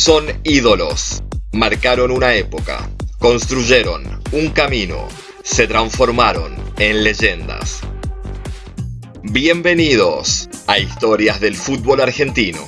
Son ídolos. Marcaron una época. Construyeron un camino. Se transformaron en leyendas. Bienvenidos a Historias del Fútbol Argentino.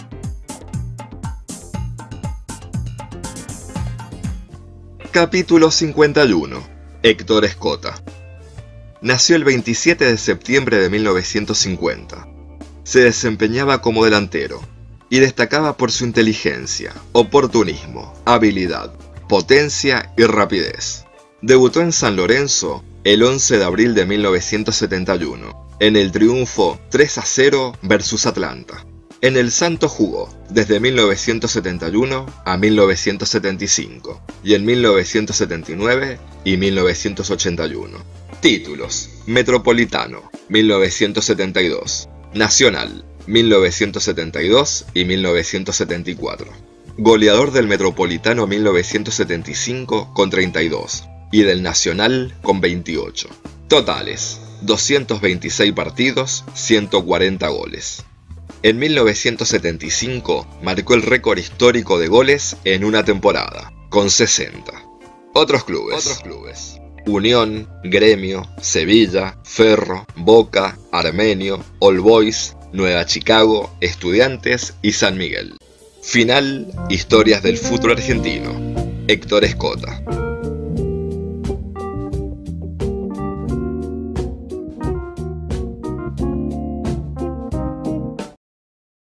Capítulo 51. Héctor Escota. Nació el 27 de septiembre de 1950. Se desempeñaba como delantero y destacaba por su inteligencia, oportunismo, habilidad, potencia y rapidez. Debutó en San Lorenzo el 11 de abril de 1971, en el triunfo 3-0 versus Atlanta. En el Santos jugó desde 1971 a 1975 y en 1979 y 1981. Títulos: Metropolitano, 1972, Nacional, 1972 y 1974. Goleador del Metropolitano 1975 con 32 y del Nacional con 28. Totales: 226 partidos, 140 goles. En 1975 marcó el récord histórico de goles en una temporada, con 60. Otros clubes: Unión, Gremio, Sevilla, Ferro, Boca, Armenio, All Boys, Nueva Chicago, Estudiantes y San Miguel. Final: Historias del fútbol argentino. Héctor Escota.